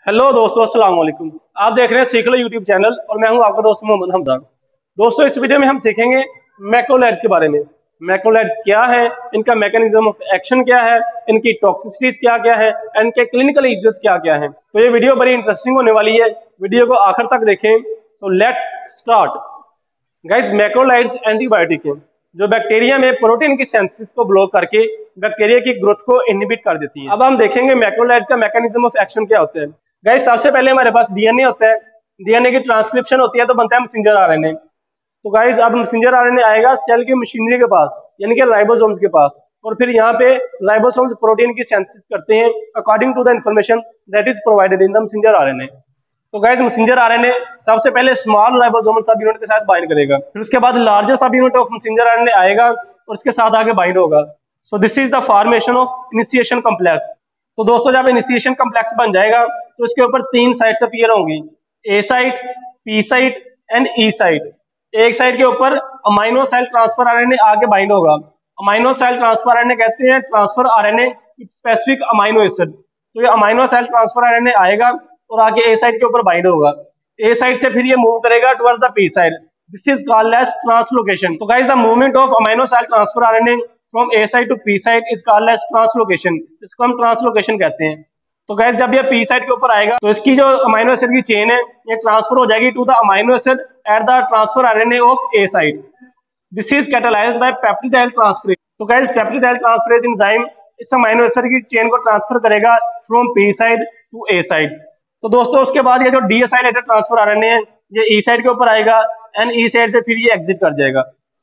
Hello दोस्तों, अस्सलाम वालेकुम। आप देख रहे हैं सीख लो यूट्यूब चैनल और मैं हूं आपका दोस्त मोहम्मद हमजा। दोस्तों, इस वीडियो में हम सीखेंगे मैक्रोलाइड्स के बारे में। मैक्रोलाइड्स क्या है, इनका मैकेनिज्म ऑफ एक्शन क्या है, इनकी टॉक्सिसिटीज क्या क्या है, इनके क्लिनिकल यूजेस क्या क्या है। तो ये वीडियो बड़ी इंटरेस्टिंग होने वाली है, वीडियो को आखिर तक देखें। So let's start. Guys, macrolides antibiotic हैं जो बैक्टीरिया में प्रोटीन की सिंथेसिस को ब्लॉक करके बैक्टीरिया की ग्रोथ को इनहिबिट कर देती हैं। अब हम देखेंगे मैक्रोलाइड्स का मैकेनिज्म ऑफ एक्शन क्या होता है। गाइस, सबसे पहले हमारे पास डीएनए होता है। डीएनए की ट्रांसक्रिप्शन होती है तो बनता है मैसेंजर आरएनए। तो गाइस, अब मैसेंजर आरएनए आएगा सेल की मशीनरी के पास, यानी कि राइबोसोम्स के पास, और फिर यहाँ पे राइबोसोम्स प्रोटीन की सिंथेसिस करते हैं according to the information that is provided in the messenger RNA. तो गाइस, मैसेंजर आरएनए सबसे पहले स्मॉल राइबोसोमल सब यूनिट के साथ बाइंड करेगा, फिर उसके बाद लार्जर सब यूनिट ऑफ मैसेंजर आरएनए आएगा और उसके साथ आगे बाइंड होगा। So this is the formation of initiation complex. तो दोस्तों, जब इनिशिएशन कॉम्प्लेक्स बन जाएगा तो इसके ऊपर तीन साइट्स अपीयर होंगी, A site, P site and E site. एक साइड के ऊपर अमाइनो साइल ट्रांसफर आरएनए आके बाइंड होगा। अमाइनो साइल ट्रांसफर आरएनए कहते हैं transfer RNA specific amino acid. तो ये अमाइनो साइल ट्रांसफर आरएनए आएगा और आगे ए साइड के ऊपर बाइंड होगा। ए साइड से फिर ये मूव करेगा towards the P side. This is called as translocation. तो guys, the movement of aminoacyl transfer RNA from A side to P side is called as translocation. इसको हम ट्रांसलोकेशन कहते हैं। तो गाइस, जब ये पी साइड के ऊपर आएगा तो इसकी जो अमाइनो एसिड की चेन है ये ट्रांसफर हो जाएगी to the amino acid at the transfer RNA of A side. This is catalyzed by peptidyl transferase. तो गाइस, पेप्टिडाइल ट्रांसफरेज एंजाइम इस अमाइनो एसिड की चेन को ट्रांसफर करेगा from P side to A side. तो दोस्तों, उसके बाद ये जो डीएसाइलेटेड ट्रांसफर आरएनए है ये ई साइड के ऊपर आएगा एंड ई साइड से फिर ये एग्जिट कर जाएगा।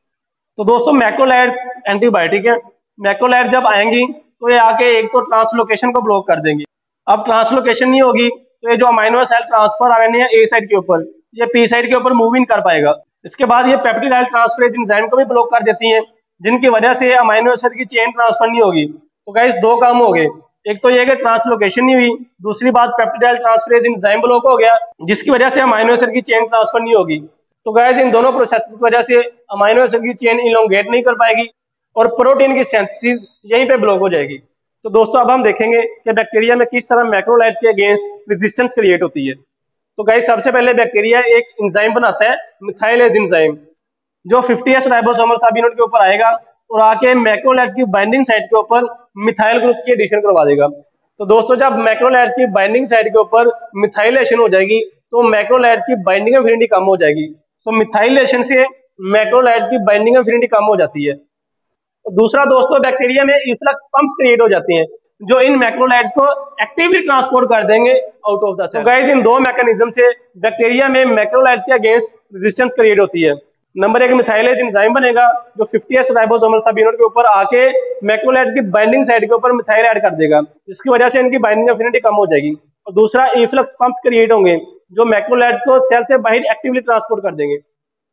तो दोस्तों, मैक्रोलाइड्स एंटीबायोटिक है। मैक्रोलाइड्स जब आएंगी तो ये आके एक तो ट्रांसलोकेशन को ब्लॉक कर देंगी। अब ट्रांसलोकेशन नहीं होगी तो ये जो अमाइनो साइल ट्रांसफर आरएनए है ए साइड के ऊपर, ये पी साइड के ऊपर मूव इन कर पाएगा। इसके बाद ये पेप्टिडाइल ट्रांसफरेज एंजाइम को भी ब्लॉक कर देती हैं, जिनकी वजह से अमाइनो एसिड की चेन ट्रांसफर नहीं होगी। तो गाइस, दो काम हो गए, एक तो ये कि ट्रांसलोकेशन नहीं हुई, दूसरी बात पेप्टिडाइल ट्रांसफरेज एंजाइम ब्लॉक हो गया जिसकी वजह से अमाइनो एसिड की चेन ट्रांसफर नहीं होगी। तो गाइस, इन दोनों प्रोसेस की वजह से अमाइनो एसिड की चेन इलोंगेट नहीं कर पाएगी और प्रोटीन की सिंथेसिस यहीं पे ब्लॉक हो जाएगी। तो दोस्तों, अब हम देखेंगे कि बैक्टीरिया में किस तरह मैक्रोलाइड्स के अगेंस्ट रेजिस्टेंस क्रिएट होती है। तो गाइस, सबसे पहले बैक्टीरिया एक एंजाइम बनाता है, मिथाइलेज एंजाइम, जो 50s राइबोसोमल सब यूनिट के ऊपर आएगा और आके मैक्रोलाइड्स की बाइंडिंग साइट के ऊपर मिथाइल ग्रुप की एडिशन करवा देगा। तो दोस्तों, जब मैक्रोलाइड्स की बाइंडिंग साइट के ऊपर मिथाइलेशन हो जाएगी तो मैक्रोलाइड्स की बाइंडिंग एफिनिटी कम हो जाएगी। तो मिथाइलेशन से मैक्रोलाइड्स की बाइंडिंग एफिनिटी कम हो जाती है। और दूसरा दोस्तों, बैक्टीरिया में इफ्लक्स पंप्स क्रिएट हो जाती हैं जो इन मैक्रोलाइड्स को एक्टिवली ट्रांसपोर्ट कर देंगे आउट ऑफ द सेल। तो गाइस, इन दो मैकेनिज्म से बैक्टीरिया में मैक्रोलाइड्स के अगेंस्ट रेजिस्टेंस क्रिएट होती है। नंबर एक, मिथाइलेज एंजाइम बनेगा जो 50s राइबोसोमल सब यूनिट के ऊपर आके मैक्रोलाइड्स की बाइंडिंग साइट के ऊपर मिथाइल ऐड कर देगा, जिसकी वजह से इनकी बाइंडिंग एफिनिटी कम हो जाएगी। और दूसरा, इफ्लक्स पंप्स क्रिएट होंगे जो मैक्रोलाइड्स को सेल से बाहर एक्टिवली ट्रांसपोर्ट कर देंगे।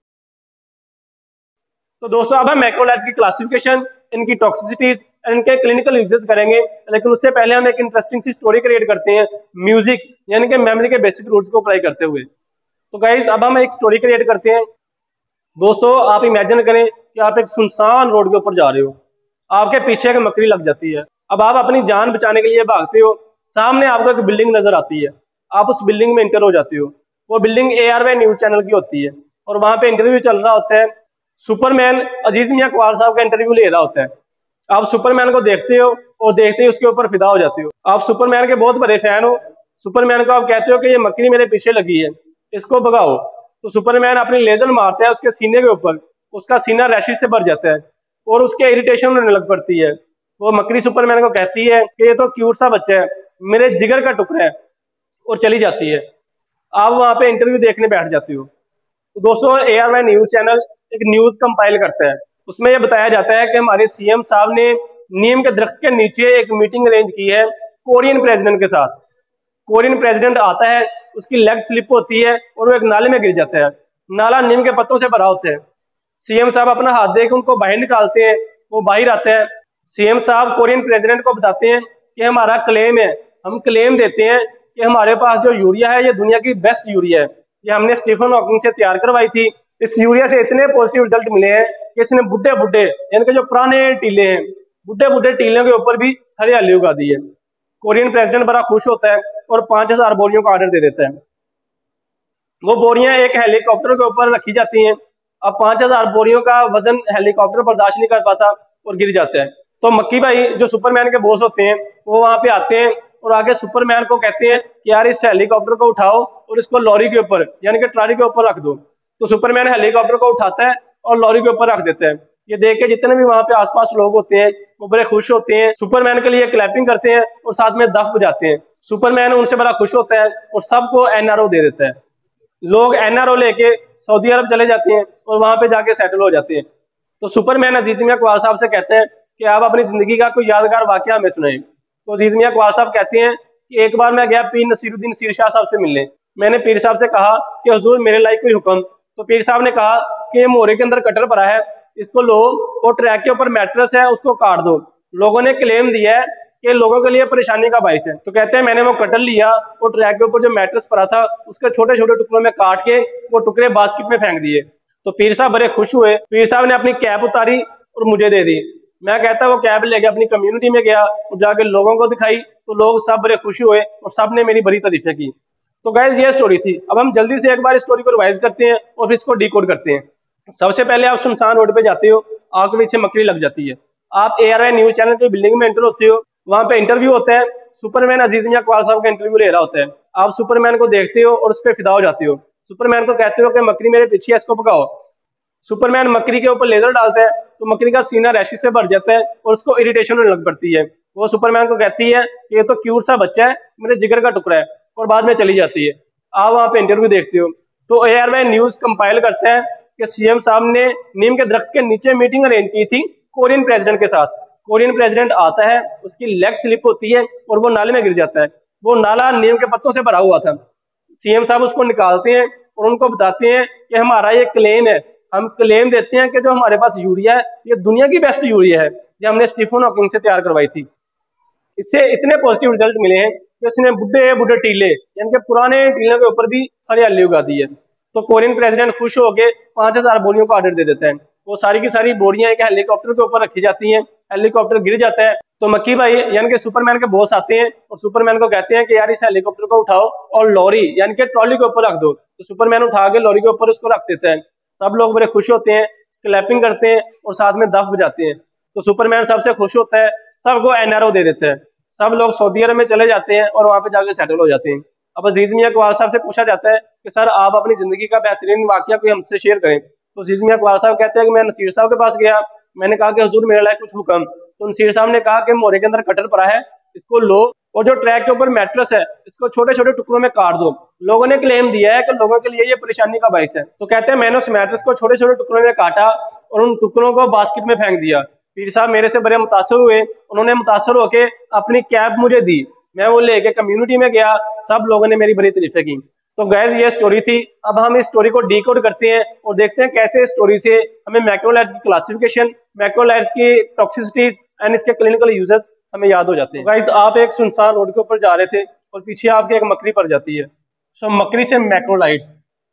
तो दोस्तों, अब हम मैक्रोलाइड्स की क्लासिफिकेशन, इनकी टॉक्सिसिटीज, इनके क्लिनिकल यूजेस करेंगे, लेकिन उससे पहले हम एक इंटरेस्टिंग सी स्टोरी क्रिएट करते हैं म्यूजिक यानी कि मेमोरी के बेसिक रूल्स को अप्लाई करते हुए। तो गाइस, अब हम एक स्टोरी क्रिएट करते हैं। दोस्तों, आप इमेजिन करें कि आप एक सुनसान रोड के ऊपर जा रहे हो, आपके पीछे एक मकड़ी लग जाती है। अब आप अपनी जान बचाने के लिए भागते हो, सामने आपको एक बिल्डिंग नजर आती है, आप उस बिल्डिंग में एंटर हो जाते हो। वो बिल्डिंग ARY न्यूज चैनल की होती है और वहां पे इंटरव्यू चल रहा होता है। सुपरमैन अजीज मियां कवाल साहब का इंटरव्यू ले रहा होता है। आप सुपरमैन को देखते हो और देखते ही उसके ऊपर फिदा हो जाते हो। आप सुपरमैन के बहुत बड़े फैन हो। सुपरमैन को आप कहते हो कि ये मकड़ी मेरे पीछे लगी है, इसको भगाओ। तो सुपरमैन अपनी लेजर मारता है उसके सीने के ऊपर, उसका सीना रैशेज से भर जाता है और उसके इरिटेशन होने लग पड़ती है। वो मकड़ी सुपरमैन को कहती है कि ये तो क्यूट सा बच्चा है, मेरे जिगर का टुकड़ा है, और चली जाती है। आप वहां पे इंटरव्यू देखने बैठ जाते हो। तो दोस्तों, ARY न्यूज चैनल एक न्यूज कंपाइल करता है। उसमें यह बताया जाता है कि हमारे CM साहब ने नीम के दरख्त के नीचे एक मीटिंग अरेंज की है कोरियन प्रेसिडेंट के साथ। कोरियन प्रेसिडेंट आता है, उसकी लेग स्लिप होती है और वो एक नाले में गिर जाता है। नाला नीम के पत्तों से भरा होता है। CM साहब अपना हाथ देकर उनको बाहर निकालते हैं, वो बाहर आते हैं। CM साहब कोरियन प्रेसिडेंट को बताते हैं कि हमारा क्लेम है, हम क्लेम देते हैं कि हमारे पास जो यूरिया है ये दुनिया की बेस्ट यूरिया है, ये हमने स्टीफन हॉकिंग से तैयार करवाई थी। इस यूरिया से इतने पॉजिटिव रिजल्ट मिले हैं कि इसने बुड्ढे बुड्ढे यानी कि जो पुराने टीले हैं, बुड्ढे बुड्ढे टीलों के ऊपर भी हरियाली उगा दी है। कोरियन प्रेसिडेंट बड़ा खुश होता है और 5000 बोरियों का ऑर्डर दे देता है। वो बोरियां एक हेलीकॉप्टर के ऊपर रखी जाती हैं। अब 5000 बोरियों का वजन हेलीकॉप्टर बर्दाश्त नहीं कर पाता और गिर जाता है। तो मक्की भाई जो सुपरमैन के बॉस होते हैं वो वहां पे आते हैं और आगे सुपरमैन को कहते हैं कि यार इस हेलीकॉप्टर को उठाओ और इसको लॉरी के ऊपर यानी कि ट्राली के ऊपर रख दो। तो सुपरमैन हेलीकॉप्टर को उठाता है और लॉरी के ऊपर रख देता है। ये देख के जितने भी वहां पे आसपास लोग होते हैं वो बड़े खुश होते हैं, सुपरमैन के लिए क्लैपिंग करते हैं और साथ में दफ बजाते हैं। सुपरमैन उनसे बड़ा खुश होता है और सबको एनआरओ दे देता है। लोग एनआरओ लेके सऊदी अरब चले जाते हैं और वहां पे जाके सेटल हो जाते हैं। तो सुपरमैन अजीज मियां इकबाल साहब से कहते हैं कि आप अपनी जिंदगी का कोई यादगार वाकया हमें सुनाएं। तो अजीज मियां इकबाल साहब कहते हैं कि एक बार मैं गया पीर नसीरुद्दीन सीर शाह साहब से मिलने। मैंने पीर साहब से कहा कि हुजूर मेरे लायक कोई हुक्म। तो पीर साहब ने कहा कि मोरे के अंदर कटर पड़ा है, इसको लो और ट्रैक के ऊपर मैट्रेस है उसको काट दो। लोगों ने क्लेम दिया है कि लोगों के लिए परेशानी का बाइस है। तो कहते हैं मैंने वो कटर लिया और ट्रैक के ऊपर जो मैट्रेस पड़ा था उसके छोटे छोटे टुकड़ों में काट के वो टुकड़े बास्केट में फेंक दिए। तो पीर साहब बड़े खुश हुए। पीर साहब ने अपनी कैप उतारी और मुझे दे दी। मैं कहता वो कैप लेके अपनी कम्युनिटी में गया और जाके लोगों को दिखाई तो लोग सब बड़े खुश हुए और सब ने मेरी बड़ी तारीफें की। तो गाइस ये स्टोरी थी। अब हम जल्दी से एक बार स्टोरी को रिवाइज करते हैं और फिर इसको डिकोड करते हैं। सबसे पहले आप सुनसान रोड पे जाते हो, आपके पीछे मकड़ी लग जाती है। आप ARY न्यूज चैनल की बिल्डिंग में एंटर होते हो, वहां पे इंटरव्यू होता है। सुपरमैन अजीज मियां इकबाल साहब का इंटरव्यू ले रहा होता है। आप सुपरमैन को देखते हो और उस पर फिदा हो जाते हो। सुपरमैन को कहते हो कि मकड़ी मेरे पीछे है, इसको भगाओ। सुपरमैन मकड़ी के ऊपर लेजर डालता है तो मकड़ी का सीना रैशिस से भर जाता है और उसको इरिटेशन होने लग पड़ती है। वो सुपरमैन को कहती है कि ये तो क्यूट सा बच्चा है, मेरे जिगर का टुकड़ा है, और बाद में चली जाती है। आप वहां पे इंटरव्यू देखते हो तो ARY न्यूज कंपाइल करता है कि CM साहब ने नीम के दरख्त के नीचे मीटिंग अरेंज की थी कोरियन प्रेसिडेंट के साथ। कोरियन प्रेसिडेंट आता है, उसकी लेग स्लिप होती है और वो नाले में गिर जाता है। वो नाला नीम के पत्तों से भरा हुआ था। CM साहब उसको निकालते हैं और उनको बताते हैं कि हमारा ये क्लेम है, हम क्लेम देते हैं कि जो हमारे पास यूरिया है ये दुनिया की बेस्ट यूरिया है, जो हमने स्टीफन हॉकिंग से तैयार करवाई थी। इससे इतने पॉजिटिव रिजल्ट मिले हैं कि इसने बुढ़े बुढ़े टीले यानी कि पुराने टीलों के ऊपर भी हरियाली उगा दी है। तो कोरियन प्रेसिडेंट खुश होकर 5000 बोरियों का ऑर्डर दे देता है। वो सारी की सारी बोरियां एक हेलीकॉप्टर के ऊपर रखी जाती हैं। हेलीकॉप्टर गिर जाता है तो मक्की भाई यानी कि सुपरमैन के बॉस आते हैं और सुपरमैन को कहते हैं कि यार इस हेलीकॉप्टर को उठाओ और लॉरी यानी कि ट्रॉली के ऊपर रख दो। तो सुपरमैन उठा के लॉरी के ऊपर उसको रख देता है। सब लोग बड़े खुश होते हैं, क्लैपिंग करते हैं और साथ में दफ बजाते हैं। तो सुपरमैन सबसे खुश होता है, सबको एनआरओ दे देता है। सब लोग सऊदी अरब में चले जाते हैं और वहां पे जाके सेटल हो जाते हैं। अब अजीज मियां इकबाल साहब से पूछा जाता है कि सर आप अपनी जिंदगी का बेहतरीन वाकया कोई हमसे शेयर करें। तो अजीज मियां इकबाल साहब कहते हैं कि मैं नसीर साहब के पास गया, मैंने कहा कि हुजूर मेरे लायक कुछ हुक्म। तो नसीर साहब ने कहा कि मोरे के अंदर कटर पड़ा है, इसको लो और जो ट्रैक के ऊपर मैट्रेस है इसको छोटे छोटे टुकड़ों में काट दो। लोगों ने क्लेम दिया है कि लोगों के लिए ये परेशानी का बाइस है। तो कहते हैं मैंने उस मैट्रेस को छोटे छोटे टुकड़ों में काटा और उन टुकड़ों को बास्केट में फेंक दिया। पीर साहब मेरे से बड़े मुतासर हुए, उन्होंने मुतासर होकर अपनी कैप मुझे दी, मैं वो लेके कम्युनिटी में गया, सब लोगों ने मेरी बड़ी तारीफें की। तो गाइस ये स्टोरी थी। अब हम इस स्टोरी को डीकोड करते हैं और देखते हैं कैसे इस स्टोरी से हमें मैक्रोलाइड्स की क्लासिफिकेशन, मैक्रोलाइड्स की टॉक्सिसिटीज एंड इसके क्लिनिकल यूजेस हमें याद हो जाते हैं। तो गाइस आप एक सुनसान रोड के ऊपर जा रहे थे और पीछे आपके एक मकड़ी पड़ जाती है। सो मकड़ी से मैक्रोलाइड्स,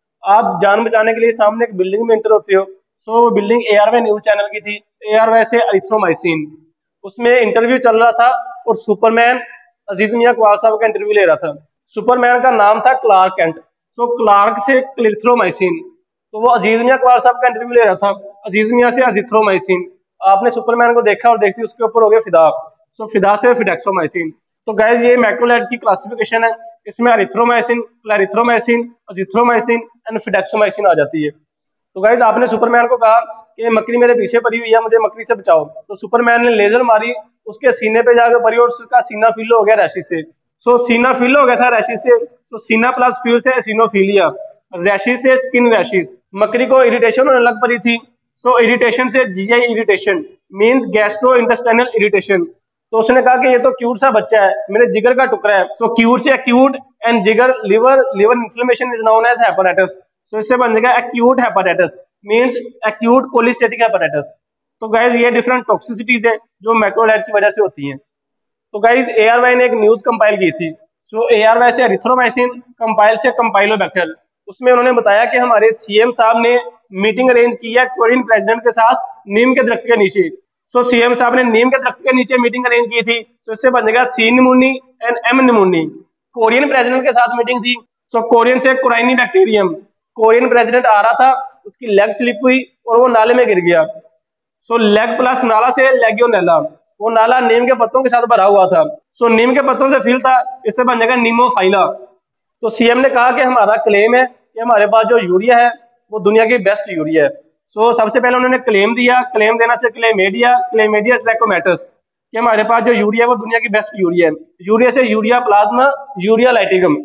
आप जान बचाने के लिए सामने एक बिल्डिंग में एंटर होते हो। सो वो बिल्डिंग ARY न्यूज चैनल की थी, ARY से एरिथ्रोमाइसिन, उसमें इंटरव्यू चल रहा था और सुपरमैन अजीज मियां इकबाल साहब का इंटरव्यू ले रहा था। सुपरमैन का नाम था क्लार्क कैंट। सो क्लार्क से क्लिथ्रोमाइसिन, तो वो अजीज मियां इकबाल साहब का इंटरव्यू ले रहा था। अजीज मियां से अजिथ्रोमाइसिन, आपने सुपरमैन को देखा और देखते उसके ऊपर हो गया फिदा। सो फिदा से फिडेक्सोमाइसिन। तो गाइस ये मैक्रोलाइड्स की क्लासिफिकेशन है, इसमें erythromycin, clarithromycin, azithromycin and fidaxomicin आ जाती है। तो गाइस आपने सुपरमैन को कहा कि मकड़ी मेरे पीछे पड़ी हुई है, मुझे मकड़ी से बचाओ। तो सुपरमैन ने लेजर मारी, उसके सीने पे जाकर पड़ी और उसका सीना फिल हो गया रैशिस से। सो सीना फिल हो गया था रैशिस से। सो सीना प्लस फिल से एसिनोफिलिया, रैशिस से स्किन रैशिस। मकड़ी को इरिटेशन होने लग पड़ी थी। सो इरिटेशन से GI irritation means gastro intestinal irritation. तो उसने कहा कि ये तो क्यूट सा बच्चा है, मेरे जिगर का टुकड़ा है। सो क्यूट से एक्यूट एंड जिगर liver inflammation is known as hepatitis. So इससे बन जाएगा acute hepatitis means acute cholestatic hepatitis. तो गाइस ये डिफरेंट टॉक्सिसिटीज है जो मैक्रोलाइड की वजह से होती हैं। तो गाइस ARY ने एक न्यूज कंपाइल की थी। सो ARY से एरिथ्रोमाइसिन, कंपाइल से कंपाइलोबैक्टर। उसमें उन्होंने बताया कि हमारे CM साहब ने मीटिंग अरेंज की है कोरियन प्रेसिडेंट के साथ नीम के दरख्त के नीचे। सो CM साहब ने नीम के दरख्त के नीचे मीटिंग अरेंज की थी। तो इससे बन जाएगा C pneumoniae and M pneumoniae. Korean president के साथ मीटिंग थी। सो कोरियन से कोराइनी बैक्टीरियम, कोरियन प्रेसिडेंट आ रहा था, उसकी लेग स्लिप हुई और वो नाले में गिर गया। सो लेग प्लस नाला से लेगियोनेला, वो नाला नीम के पत्तों के साथ भरा हुआ था। सो नीम के पत्तों से फील था, इससे बन जाएगा नीमोफाइला। तो सीएम ने कहा कि हमारा क्लेम है कि हमारे पास जो यूरिया है वो दुनिया की बेस्ट यूरिया है। सो सबसे पहले उन्होंने क्लेम दिया, क्लेम देना से क्लेमेडिया ट्रैकोमैटस, कि हमारे पास जो यूरिया है वो दुनिया की बेस्ट यूरिया है। यूरिया से यूरिया प्लाज्मा, यूरिया लाइटिगम,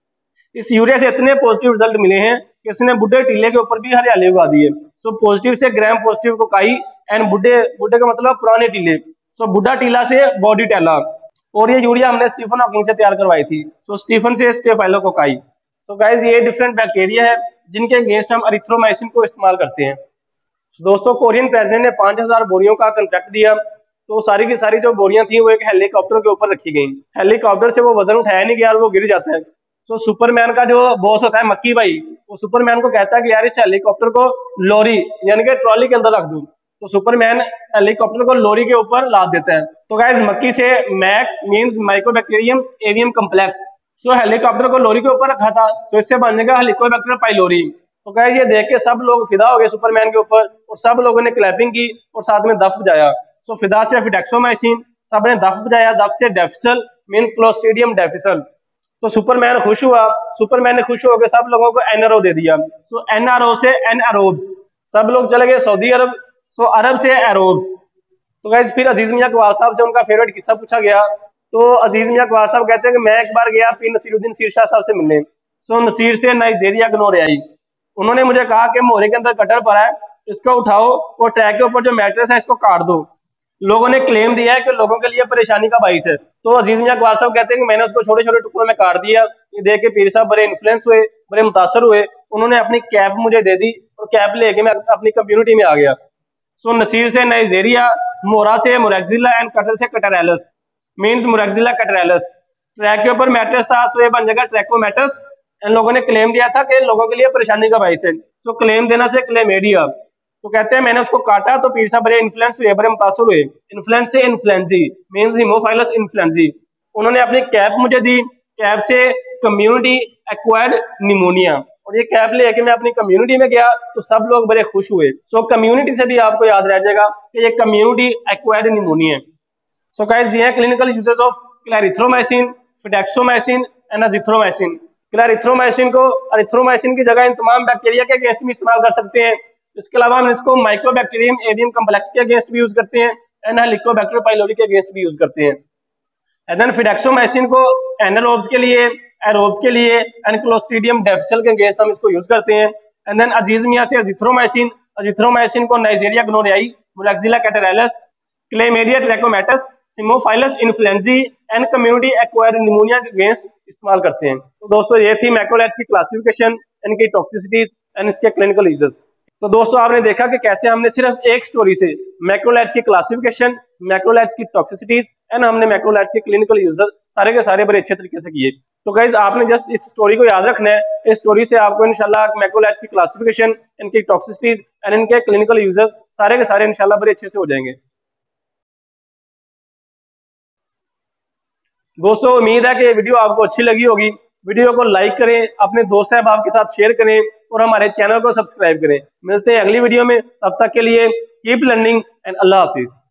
इस यूरिया से इतने पॉजिटिव रिजल्ट मिले हैं कि इसने बुढ़े टीले के ऊपर भी हरियाली उगा दी है। सो पॉजिटिव से ग्राम पॉजिटिव को काई एंड बुढ़े बुढ़े का मतलब पुराने टीले, सो बुढ़ा टीला से बॉडी टेला। और ये यूरिया हमने स्टीफन हॉकिंग से तैयार करवाई थी। सो स्टीफन से स्टेफाइलोकोकाई। सो गाइस ये डिफरेंट बैक्टीरिया है जिनके अगेंस्ट हम एरिथ्रोमाइसिन को इस्तेमाल करते हैं। दोस्तों कोरियन प्रेसिडेंट ने 5000 बोरियों का कॉन्ट्रैक्ट दिया। तो सारी की सारी जो बोरियां थी वो एक हेलीकॉप्टर के ऊपर रखी गई। हेलीकॉप्टर से वो वजन उठाया नहीं गया और वो गिर जाता है। सो सुपरमैन का जो बॉस होता है मक्की भाई, वो सुपरमैन को कहता है कि यार इस हेलीकॉप्टर को लॉरी यानी कि ट्रॉली के अंदर रख दूं। तो सुपरमैन हेलीकॉप्टर को लॉरी के ऊपर लाद देता है। तो गाइस मक्की से Mac means mycobacterium avium complex. So helicopter को लॉरी के ऊपर रखा था, तो इससे बनेगा हेलिकोबैक्टर पाइलोरी। तो गाइस ये देख के सब लोग फिदा हो गए सुपरमैन के ऊपर और सब लोगों ने क्लैपिंग की और साथ में दफ बजाया। सो फिदा से फिडेक्सोमाइसिन, सब ने दफ बजाया, दफ से डेफिसल मींस क्लोस्ट्रीडियम डेफिसल। तो सुपरमैन खुश हुआ, सुपरमैन ने खुश होकर सब लोगों को एनआरओ दे दिया। सो एनआरओ से एनआरोब्स, सब लोग चले गए सऊदी अरब। सो अरब से एरोब्स। तो गाइस फिर अजीज मियां कवाल साहब से उनका फेवरेट किस्सा पूछा गया। तो अजीज मियां कवाल साहब कहते हैं कि मैं एक बार गया पीर नसीरुद्दीन शीर शाह साहब से मिलने। सो नसीर से नाइजीरिया गनोरियाई, उन्होंने मुझे कहा कि मोहरे के अंदर कटर पड़ा है, इसको उठाओ और ट्रैक के ऊपर जो मैट्रेस है इसको काट दो। लोगों ने क्लेम दिया है कि लोगों के लिए परेशानी का बाइस है। तो अजीज मियां कवाल साहब कहते हैं कि मैंने उसको छोटे छोटे टुकड़ों में काट दिया। ये देख के पीर साहब बड़े इन्फ्लुएंस हुए, बड़े मुतासर हुए। उन्होंने अपनी कैप मुझे दे दी और कैप लेके मैं अपनी कम्युनिटी में आ गया। सो नसीर से नाइजीरिया, मोरा से मोरेक्जिला एंड कटर से कटरेलस मींस मोरेक्जिला कटरेलस। ट्रैक के ऊपर मैट्रेस था, सो ये बन जाएगा ट्रैकोमैटस। इन लोगों ने क्लेम दिया था कि लोगों के लिए परेशानी का बाइस है। सो क्लेम देना से क्लेमेडिया। तो कहते हैं मैंने उसको काटा तो पीर साहब बड़े इन्फ्लुएंस हुए, बड़े मुतासर हुए। इन्फ्लुएंस से इन्फ्लुएंजी मींस हीमोफाइलस इन्फ्लुएंजी। उन्होंने अपनी कैप मुझे दी, कैप से कम्युनिटी एक्वायर्ड निमोनिया, और ये कैप लेके मैं अपनी कम्युनिटी में गया तो सब लोग बड़े खुश हुए। सो कम्युनिटी से भी आपको याद रह जाएगा कि ये कम्युनिटी एक्वायर्ड निमोनिया है। सो गाइस ये है clinical uses of clarithromycin, fidaxomicin and azithromycin. Clarithromycin को अरिथ्रोमाइसिन की जगह इन तमाम बैक्टीरिया के अगेंस्ट भी इस्तेमाल कर सकते हैं। इसके अलावा हम इसको माइकोबैक्टीरियम एवियम कॉम्प्लेक्स के अगेंस्ट भी यूज करते हैं एंड हेलिकोबैक्टर पाइलोरी के अगेंस्ट भी यूज करते हैं। एंड देन फिडेक्सोमाइसिन को एनारोब्स के लिए, एरोब्स के लिए एंड क्लोस्ट्रीडियम डेफिसल के अगेंस्ट हम इसको यूज करते हैं। एंड देन अजीज मियां से अजिथ्रोमाइसिन, अजिथ्रोमाइसिन को Neisseria gonorrhoeae, Moraxella catarrhalis, Chlamydia trachomatis, Haemophilus influenzae and community acquired pneumonia के अगेंस्ट इस्तेमाल करते हैं। तो दोस्तों ये थी मैक्रोलाइड्स की क्लासिफिकेशन, इनकी टॉक्सिसिटीज एंड इसके क्लिनिकल यूजेस। तो दोस्तों आपने देखा कि कैसे हमने सिर्फ एक स्टोरी से मैक्रोलाइड्स की क्लासिफिकेशन, मैक्रोलाइड्स की टॉक्सिसिटीज एंड हमने मैक्रोलाइड्स के क्लिनिकल यूजेस सारे के सारे बड़े अच्छे तरीके से किए। तो गाइस आपने जस्ट इस स्टोरी को याद रखना है। इस स्टोरी से आपको इंशाल्लाह मैक्रोलाइड्स की क्लासिफिकेशन, इनकी टॉक्सिसिटीज एंड इनके क्लिनिकल यूजेस सारे के सारे इंशाल्लाह बड़े अच्छे से हो जाएंगे। दोस्तों उम्मीद है कि ये वीडियो आपको अच्छी लगी होगी। वीडियो को लाइक करें, अपने दोस्त अहबाब के साथ शेयर करें और हमारे चैनल को सब्सक्राइब करें। मिलते हैं अगली वीडियो में, तब तक के लिए कीप लर्निंग एंड अल्लाह हाफिज।